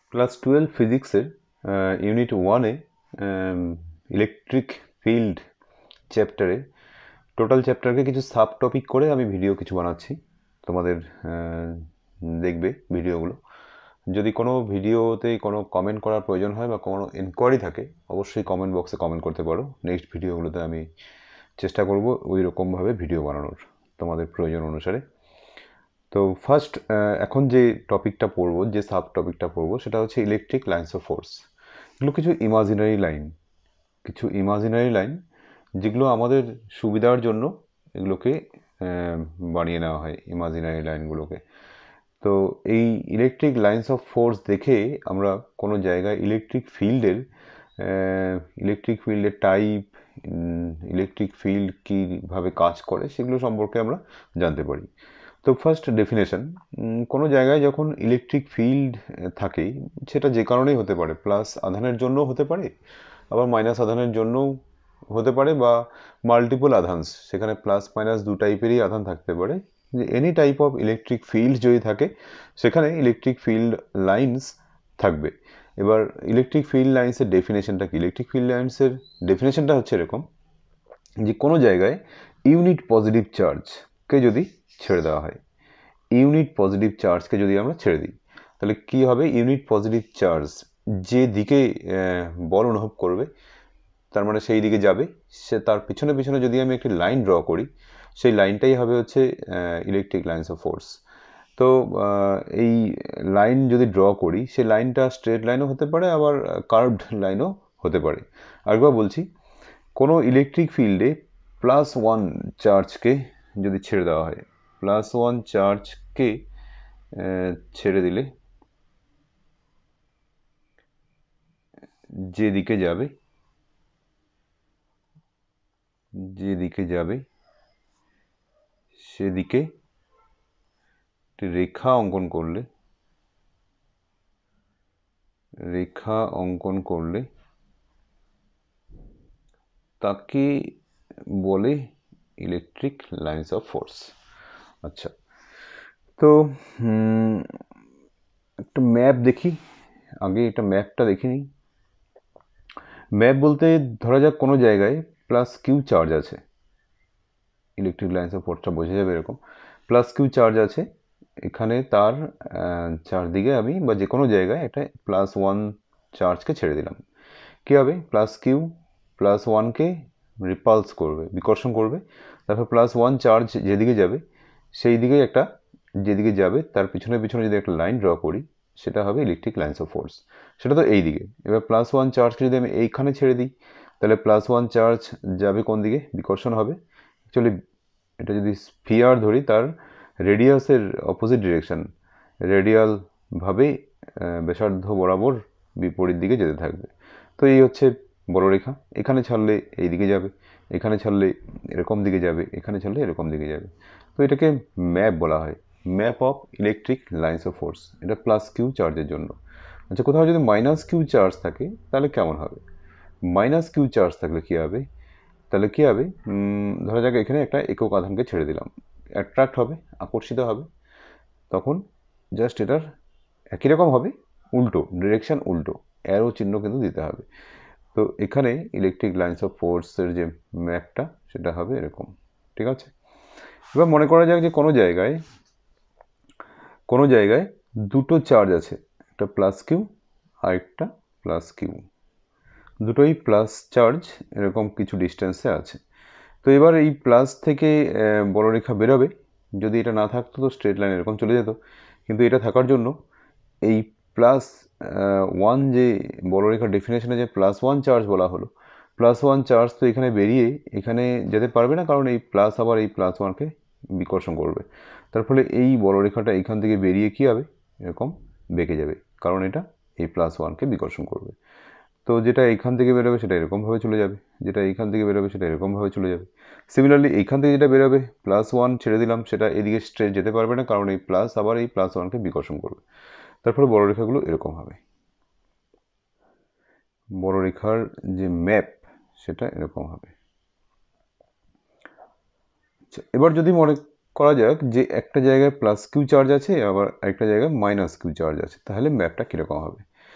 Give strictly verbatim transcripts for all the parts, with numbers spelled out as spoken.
Class twelve ফিজিক্সের unit ওয়ানে electric field চ্যাপ্টারে টোটাল চ্যাপ্টারকে কিছু সাব টপিক করে আমি ভিডিও কিছু বানাচ্ছি তোমাদের আহ, দেখবে ভিডিওগুলো। যদি কোনো ভিডিওতে কোনো কমেন্ট করার প্রয়োজন হয় বা কোনো এনকোয়ারি থাকে অবশ্যই কমেন্ট বক্সে কমেন্ট করতে পারো। নেক্সট ভিডিওগুলোতে আমি চেষ্টা করব ওই রকমভাবে ভিডিও বানানোর তোমাদের প্রয়োজন অনুসারে। তো ফার্স্ট এখন যে টপিকটা পড়বো, যে সাব টপিকটা পড়বো সেটা হচ্ছে ইলেকট্রিক লাইন্স অফ ফোর্স। এগুলো কিছু ইমাজিনারি লাইন, কিছু ইমাজিনারি লাইন যেগুলো আমাদের সুবিধার জন্য এগুলোকে আহ, বানিয়ে নেওয়া হয় ইমাজিনারি লাইনগুলোকে। তো এই ইলেকট্রিক লাইন্স অফ ফোর্স দেখে আমরা কোনো জায়গায় ইলেকট্রিক ফিল্ডের ইলেকট্রিক ফিল্ডের টাইপ, ইলেকট্রিক ফিল্ড কীভাবে কাজ করে সেগুলো সম্পর্কে আমরা জানতে পারি। তো ফার্স্ট ডেফিনেশন, কোনো জায়গায় যখন ইলেকট্রিক ফিল্ড থাকে সেটা যে কারণেই হতে পারে, প্লাস আধানের জন্যও হতে পারে, আবার মাইনাস আধানের জন্যও হতে পারে, বা মাল্টিপল আধানস, সেখানে প্লাস মাইনাস দু টাইপেরই আধান থাকতে পারে। যে any type of electric field যদি থাকে সেখানে ইলেকট্রিক ফিল্ড লাইন্স থাকবে। এবার ইলেকট্রিক ফিল্ড লাইন্সের ডেফিনেশনটা কি? ইলেকট্রিক ফিল্ড লাইন্সের ডেফিনেশনটা হচ্ছে এরকম যে কোনো জায়গায় ইউনিট পজিটিভ চার্জকে যদি ছেড়ে দেওয়া হয়, ইউনিট পজিটিভ চার্জকে যদি আমরা ছেড়ে দিই তাহলে কি হবে? ইউনিট পজিটিভ চার্জ যে দিকে বল অনুভব করবে তার মানে সেই দিকে যাবে। সে তার পিছনে পিছনে যদি আমি একটি লাইন ড্র করি সেই লাইনটাই হবে হচ্ছে ইলেকট্রিক লাইন্স অফ ফোর্স। তো এই লাইন যদি ড্র করি সেই লাইনটা স্ট্রেট লাইনও হতে পারে, আবার কার্ভড লাইনও হতে পারে। আরেকবার বলছি, কোনো ইলেকট্রিক ফিল্ডে প্লাস ওয়ান চার্জকে যদি ছেড়ে দেওয়া হয়, প্লাস ওয়ান চার্জকে ছেড়ে দিলে যেদিকে যাবে যেদিকে যাবে সেদিকে একটি রেখা অঙ্কন করলে রেখা অঙ্কন করলে তাকে বলে ইলেকট্রিক লাইন্স অফ ফোর্স। আচ্ছা, তো একটা ম্যাপ দেখি, আগে এটা ম্যাপটা দেখে নিই। ম্যাপ বলতে ধরা যাক কোনো জায়গায় প্লাস কিউ চার্জ আছে, ইলেকট্রিক লাইন্স অফ ফোর্সটা বোঝা যাবে এরকম। প্লাস কিউ চার্জ আছে এখানে, তার চারদিকে আমি বা যে কোনো জায়গায় একটা প্লাস ওয়ান চার্জকে ছেড়ে দিলাম। কী হবে? প্লাস কিউ প্লাস ওয়ানকে রিপালস করবে, বিকর্ষণ করবে। তারপর প্লাস ওয়ান চার্জ যেদিকে যাবে সেই দিকে একটা, যেদিকে যাবে তার পিছনে পিছনে যদি একটা লাইন ড্র করি সেটা হবে ইলেকট্রিক লাইন্স অফ ফোর্স। সেটা তো এই দিকে। এবার প্লাস ওয়ান চার্জকে যদি আমি এইখানে ছেড়ে দিই তাহলে প্লাস ওয়ান চার্জ যাবে কোন দিকে? বিকর্ষণ হবে। অ্যাকচুয়ালি এটা যদি স্ফিয়ার ধরি তার রেডিয়াসের অপোজিট ডিরেকশন, রেডিয়ালভাবে ব্যাসার্ধ বরাবর বিপরীত দিকে যেতে থাকবে। তো এই হচ্ছে বড় রেখা। এখানে ছাড়লে এই দিকে যাবে, এখানে ছাড়লে এরকম দিকে যাবে, এখানে ছাড়লে এরকম দিকে যাবে। তো এটাকে ম্যাপ বলা হয়, map of electric lines of force. এটা প্লাস কিউ চার্জের জন্য। আচ্ছা, কোথাও যদি মাইনাস কিউ চার্জ থাকে তাহলে কেমন হবে? মাইনাস কিউ চার্জ থাকলে কী হবে? তাহলে কী হবে? ধরা যাক এখানে একটা একক আধানকে ছেড়ে দিলাম, অ্যাট্রাক্ট হবে, আকর্ষিত হবে। তখন জাস্ট এটার একই রকম হবে, উল্টো ডিরেকশন, উল্টো অ্যারো চিহ্ন কিন্তু দিতে হবে। তো এখানে ইলেকট্রিক লাইন্স অফ ফোর্সের যে ম্যাপটা সেটা হবে এরকম। ঠিক আছে? এবার মনে করা যাক যে কোনো জায়গায় কোনো জায়গায় দুটো চার্জ আছে, একটা প্লাস কিউ আর একটা প্লাস কিউ, দুটোই প্লাস চার্জ এরকম কিছু ডিস্টেন্সে আছে। তো এবার এই প্লাস থেকে বড় রেখা বেরোবে। যদি এটা না থাকতো তো স্ট্রেট লাইন এরকম চলে যেত, কিন্তু এটা থাকার জন্য এই প্লাস ওয়ান যে বড় রেখার ডেফিনেশনে যে প্লাস ওয়ান চার্জ বলা হলো, প্লাস ওয়ান চার্জ তো এখানে বেরিয়ে এখানে যেতে পারবে না, কারণ এই প্লাস আবার এই প্লাস ওয়ানকে বিকর্ষণ করবে। তার ফলে এই বড় রেখাটা এইখান থেকে বেরিয়ে কী হবে? এরকম বেঁকে যাবে, কারণ এটা এই প্লাস ওয়ানকে বিকর্ষণ করবে। তো যেটা এইখান থেকে বেরোবে সেটা এরকমভাবে চলে যাবে, যেটা এইখান থেকে বেরোবে সেটা এরকমভাবে চলে যাবে। সিমিলারলি এইখান থেকে যেটা বেরোবে প্লাস ওয়ান ছেড়ে দিলাম, সেটা এদিকে স্ট্রেট যেতে পারবে না, কারণ এই প্লাস আবার এই প্লাস ওয়ানকে বিকর্ষণ করবে। তারপরে বড় রেখাগুলো এরকম হবে, বড় রেখার যে ম্যাপ সেটা এরকম হবে। আচ্ছা, এবার যদি মনে করা যাক যে একটা জায়গায় প্লাস কিউ চার্জ আছে আবার একটা জায়গায় মাইনাস কিউ চার্জ আছে, তাহলে ম্যাপটা কীরকম হবে?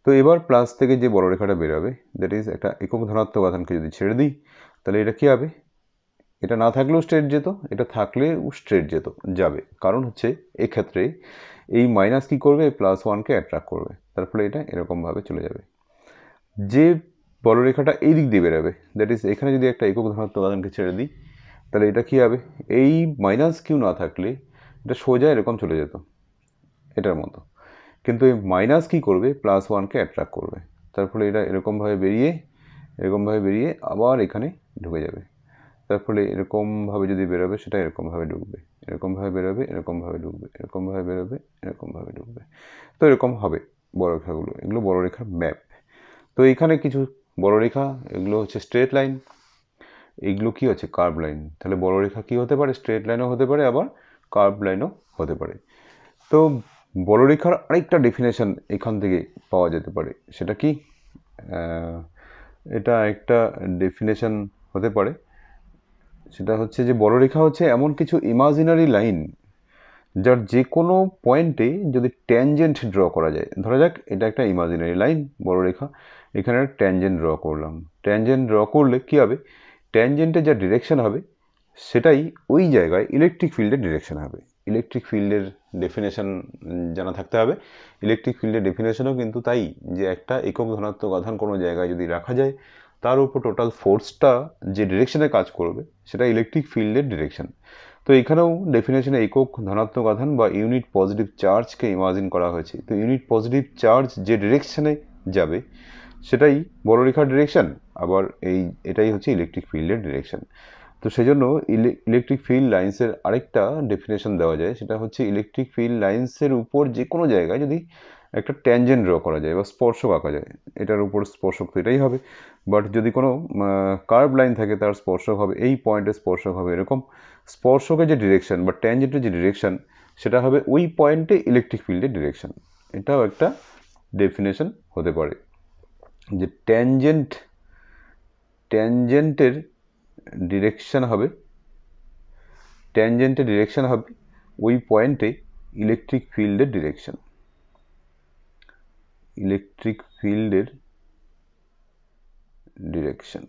তো এবার প্লাস থেকে যে বড় রেখাটা বেরোবে, দ্যাট ইজ একটা একক ধনাত্মক আধানকে যদি ছেড়ে দিই, তাহলে এটা কী হবে? এটা না থাকলেও স্ট্রেট যেত, এটা থাকলেও স্ট্রেট যেত যাবে, কারণ হচ্ছে এক্ষেত্রে এই মাইনাস কী করবে? প্লাস ওয়ানকে অ্যাট্রাক্ট করবে, তার ফলে এটা এরকমভাবে চলে যাবে। যে বড় রেখাটা এই দিক দিয়ে বেরোবে, দ্যাট ইজ এখানে যদি একটা একক ধনাত্মক আধানকে ছেড়ে দিই, তাহলে এটা কী হবে? এই মাইনাস কিউ না থাকলে এটা সোজা এরকম চলে যেত এটার মতো, কিন্তু এই মাইনাস কী করবে? প্লাস ওয়ানকে অ্যাট্রাক্ট করবে, তার ফলে এটা এরকমভাবে বেরিয়ে এরকমভাবে বেরিয়ে আবার এখানে ঢুকে যাবে, তার ফলে এরকমভাবে যদি বেরোবে সেটা এরকমভাবে ঢুকবে, এরকমভাবে বেরোবে, এরকমভাবে ঢুকবে, এরকমভাবে বেরোবে, এরকমভাবে ঢুকবে। তো এরকম হবে বড় রেখাগুলো, এগুলো বড় রেখার ম্যাপ। তো এখানে কিছু বড় রেখা, এগুলো হচ্ছে স্ট্রেট লাইন, এইগুলো কি হচ্ছে? Curve line. তাহলে বড় রেখা কি হতে পারে? স্ট্রেট লাইনও হতে পারে, আবার কার্ভ লাইনও হতে পারে। তো বড় রেখার আরেকটা ডেফিনেশন এখান থেকে পাওয়া যেতে পারে, সেটা কি? এটা একটা ডেফিনেশন হতে পারে, সেটা হচ্ছে যে বড় রেখা হচ্ছে এমন কিছু ইমাজিনারি লাইন যার যে কোনো পয়েন্টে যদি ট্যানজেন্ট ড্র করা যায়। ধরা যাক এটা একটা ইমাজিনারি লাইন বড় রেখা, এখানে ট্যানজেন্ট ড্র করলাম। ট্যানজেন্ট ড্র করলে কি হবে? ট্যানজেন্টের যা ডিরেকশন হবে সেটাই ওই জায়গায় ইলেকট্রিক ফিল্ডের ডিরেকশন হবে। ইলেকট্রিক ফিল্ডের ডেফিনেশন জানা থাকতে হবে। ইলেকট্রিক ফিল্ডের ডেফিনেশনও কিন্তু তাই, যে একটা একক ধনাত্মক আধান কোনো জায়গায় যদি রাখা যায়, তার উপর টোটাল ফোর্সটা যে ডিরেকশনে কাজ করবে সেটা ইলেকট্রিক ফিল্ডের ডিরেকশন। তো এখানেও ডেফিনেশনে একক ধনাত্মক আধান বা ইউনিট পজিটিভ চার্জকে ইমাজিন করা হয়েছে। তো ইউনিট পজিটিভ চার্জ যে ডিরেকশনে যাবে সেটাই বড় রেখার ডিরেকশন, আবার এই এটাই হচ্ছে ইলেকট্রিক ফিল্ডের ডিরেকশন। তো সেজন্য ইলেকট্রিক ফিল্ড লাইন্সের আরেকটা ডেফিনেশন দেওয়া যায়, সেটা হচ্ছে ইলেকট্রিক ফিল্ড লাইন্সের উপর যে কোনো জায়গায় যদি একটা ট্যানজেন্ট ড্র করা যায় বা স্পর্শক আঁকা যায়, এটার উপর স্পর্শক তো এটাই হবে, বাট যদি কোনো কার্ভ লাইন থাকে তার স্পর্শক হবে এই পয়েন্টে, স্পর্শক হবে এরকম। স্পর্শকের যে ডিরেকশন বা ট্যানজেন্টের যে ডিরেকশন সেটা হবে ওই পয়েন্টে ইলেকট্রিক ফিল্ডের ডিরেকশন। এটাও একটা ডেফিনেশন হতে পারে যে ট্যানজেন্ট ট্যানজেন্টের ডিরেকশন হবে ট্যানজেন্টের ডিরেকশন হবে ওই পয়েন্টে ইলেকট্রিক ফিল্ডের ডিরেকশন ইলেকট্রিক ফিল্ডের ডিরেকশন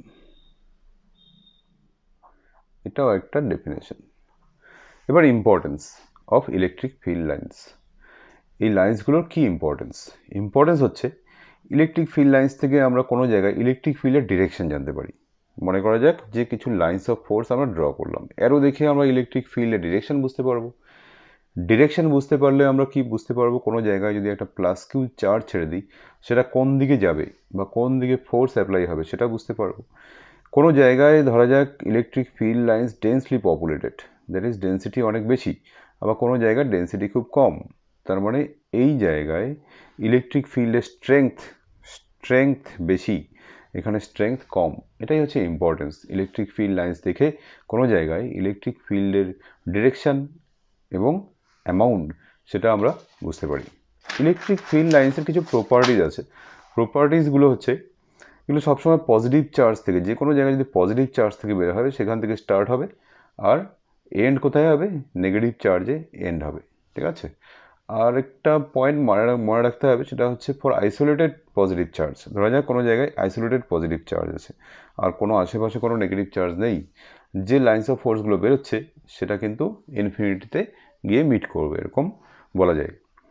এটাও একটা ডেফিনেশন। এবার importance of electric field lines. এই লাইন্সগুলোর কি ইম্পর্টেন্স? ইম্পর্টেন্স হচ্ছে ইলেকট্রিক ফিল্ড লাইন্স থেকে আমরা কোনো জায়গায় ইলেকট্রিক ফিল্ডের ডিরেকশন জানতে পারি। মনে করা যাক যে কিছু লাইন্স অফ ফোর্স আমরা ড্র করলাম, অ্যারো দেখে আমরা ইলেকট্রিক ফিল্ডের ডিরেকশন বুঝতে পারবো। ডিরেকশন বুঝতে পারলে আমরা কি বুঝতে পারবো? কোনো জায়গায় যদি একটা প্লাস কিউ চার্জ ছেড়ে দিই সেটা কোন দিকে যাবে বা কোন দিকে ফোর্স অ্যাপ্লাই হবে সেটা বুঝতে পারবো। কোনো জায়গায় ধরা যাক electric field lines densely populated, that is density অনেক বেশি, আবার কোনো জায়গায় ডেন্সিটি খুব কম, তার মানে এই জায়গায় ইলেকট্রিক ফিল্ডের স্ট্রেংথ স্ট্রেংথ বেশি, এখানে স্ট্রেংথ কম। এটাই হচ্ছে ইম্পর্টেন্স। ইলেকট্রিক ফিল্ড লাইন্স দেখে কোনো জায়গায় ইলেকট্রিক ফিল্ডের ডিরেকশন এবং অ্যামাউন্ট সেটা আমরা বুঝতে পারি। ইলেকট্রিক ফিল্ড লাইন্সের কিছু প্রপার্টিজ আছে। প্রপার্টিজগুলো হচ্ছে এগুলো সবসময় পজিটিভ চার্জ থেকে, যে কোনো জায়গায় যদি পজিটিভ চার্জ থেকে বের হবে সেখান থেকে স্টার্ট হবে, আর এন্ড কোথায় হবে? নেগেটিভ চার্জে এন্ড হবে, ঠিক আছে? আর একটা পয়েন্ট মনে মনে রাখতে হবে, সেটা হচ্ছে ফর আইসোলেটেড পজিটিভ চার্জ। ধরা যাক কোনো জায়গায় আইসোলেটেড পজিটিভ চার্জ আছে আর কোনো আশেপাশে কোনো নেগেটিভ চার্জ নেই, যে লাইন্স অফ ফোর্সগুলো বেরোচ্ছে সেটা কিন্তু ইনফিনিটিতে গিয়ে মিট করবে, এরকম বলা যায়।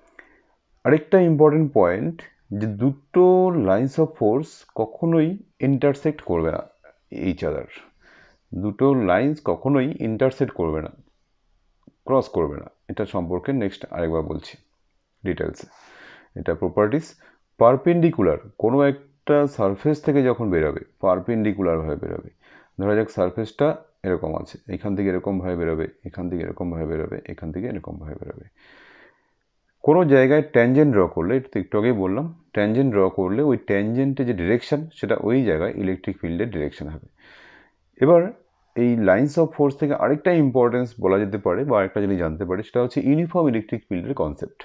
আরেকটা ইম্পর্টেন্ট পয়েন্ট, যে দুটো লাইন্স অফ ফোর্স কখনোই ইন্টারসেক্ট করবে না এইচ আদার। দুটো লাইন্স কখনোই ইন্টারসেক্ট করবে না, ক্রস করবে না। এটা সম্পর্কে নেক্সট আরেকবার বলছি ডিটেলসে। এটা প্রপার্টিস। পারপেন্ডিকুলার কোনো একটা সারফেস থেকে যখন বেরোবে, পারপেন্ডিকুলারভাবে বেরোবে। ধরা যাক সারফেসটা এরকম আছে, এখান থেকে এরকমভাবে বেরোবে, এখান থেকে এরকমভাবে বেরোবে, এখান থেকে এরকমভাবে বেরোবে। কোনো জায়গায় ট্যানজেন্ট ড্র করলে, এটা তো একটু আগেই বললাম, ট্যানজেন্ট ড্র করলে ওই ট্যানজেন্টের যে ডিরেকশন সেটা ওই জায়গায় ইলেকট্রিক ফিল্ডের ডিরেকশন হবে। এবার এই লাইন্স অফ ফোর্স থেকে আরেকটা ইম্পর্টেন্স বলা যেতে পারে বা আরেকটা যদি জানতে পারি, সেটা হচ্ছে ইউনিফর্ম ইলেকট্রিক ফিল্ডের কনসেপ্ট।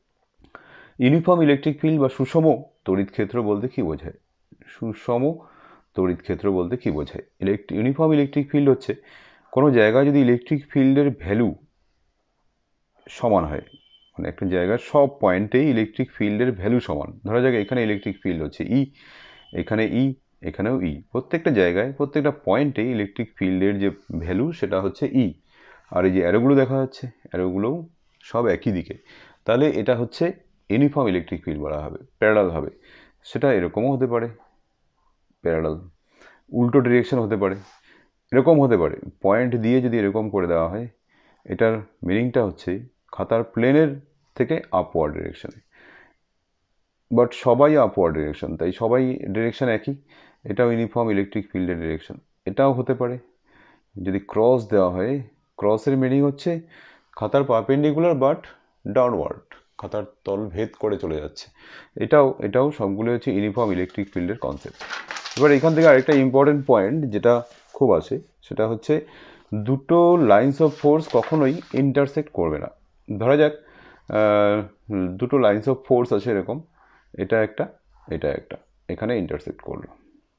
ইউনিফর্ম ইলেকট্রিক ফিল্ড বা সুষম তড়িৎ ক্ষেত্র বলতে কি বোঝায়? সুষম তড়িৎ ক্ষেত্র বলতে কি বোঝায়? ইলেকট্রিক ইউনিফর্ম ইলেকট্রিক ফিল্ড হচ্ছে কোনো জায়গায় যদি ইলেকট্রিক ফিল্ডের ভ্যালু সমান হয়, মানে একটা জায়গার সব পয়েন্টেই ইলেকট্রিক ফিল্ডের ভ্যালু সমান। ধরা যাক এখানে ইলেকট্রিক ফিল্ড হচ্ছে ই, এখানে ই, এখানেও ই, প্রত্যেকটা জায়গায় প্রত্যেকটা পয়েন্টে ইলেকট্রিক ফিল্ডের যে ভ্যালু সেটা হচ্ছে ই। আর এই যে অ্যারোগুলো দেখা যাচ্ছে, অ্যারোগুলোও সব একই দিকে, তাহলে এটা হচ্ছে ইউনিফর্ম ইলেকট্রিক ফিল্ড বলা হবে, প্যারালাল হবে। সেটা এরকমও হতে পারে, প্যারালাল, উল্টো ডিরেকশন হতে পারে, এরকম হতে পারে। পয়েন্ট দিয়ে যদি এরকম করে দেওয়া হয়, এটার মিনিংটা হচ্ছে খাতার প্লেনের থেকে আপওয়ার্ড ডিরেকশনে, বাট সবাই আপওয়ার্ড ডিরেকশন, তাই সবাই ডিরেকশন একই, এটাও ইউনিফর্ম ইলেকট্রিক ফিল্ডের ডিরেকশন। এটাও হতে পারে যদি ক্রস দেওয়া হয়, ক্রসের মিনিং হচ্ছে খাতার পারপেন্ডিকুলার বাট ডাউনওয়ার্ড, খাতার তল ভেদ করে চলে যাচ্ছে। এটাও এটাও সবগুলো হচ্ছে ইউনিফর্ম ইলেকট্রিক ফিল্ডের কনসেপ্ট। এবার এখান থেকে আরেকটা ইম্পর্টেন্ট পয়েন্ট যেটা খুব আসে, সেটা হচ্ছে দুটো লাইন্স অফ ফোর্স কখনোই ইন্টারসেক্ট করবে না। ধরা যাক দুটো লাইন্স অফ ফোর্স আছে এরকম, এটা একটা, এটা একটা, এখানে ইন্টারসেক্ট করলো।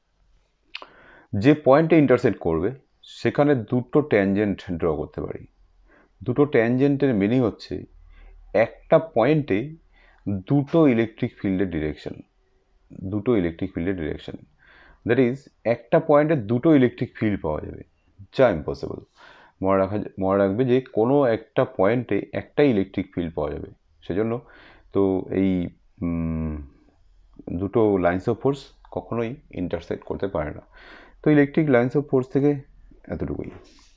যে পয়েন্টে ইন্টারসেক্ট করবে সেখানে দুটো ট্যানজেন্ট ড্র করতে পারি। দুটো ট্যানজেন্টের মিনিং হচ্ছে একটা পয়েন্টে দুটো ইলেকট্রিক ফিল্ডের ডিরেকশন, দুটো ইলেকট্রিক ফিল্ডের ডিরেকশন, দ্যাট ইজ একটা পয়েন্টে দুটো ইলেকট্রিক ফিল্ড পাওয়া যাবে, যা ইম্পসিবল। মনে রাখা মনে রাখবে যে কোনো একটা পয়েন্টে একটাই ইলেকট্রিক ফিল্ড পাওয়া যাবে, সেজন্য তো এই দুটো লাইন্স অফ ফোর্স কখনোই ইন্টারসেক্ট করতে পারে না। তো ইলেকট্রিক লাইন্স অফ ফোর্স থেকে এতটুকুই।